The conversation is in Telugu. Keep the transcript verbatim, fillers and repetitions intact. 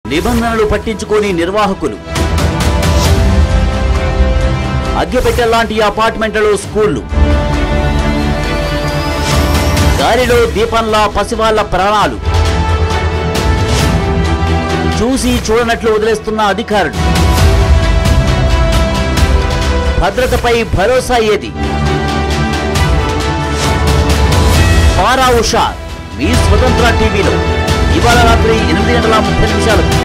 నిబంధనలు పట్టించుకోని నిర్వాహకులు, అగ్గిపెట్టెల్లాంటి అపార్ట్మెంట్లలో స్కూళ్లు, గాలిలో దీపంలా పసివాళ్ల ప్రాణాలు, చూసి చూడనట్లు వదిలేస్తున్న అధికారులు. భద్రతపై భరోసా ఏది? పారా ఉషా మీ స్వతంత్ర టీవీలో ఇవాళ రాత్రి ఎనిమిది గంటల ముప్పై నిమిషాలకు.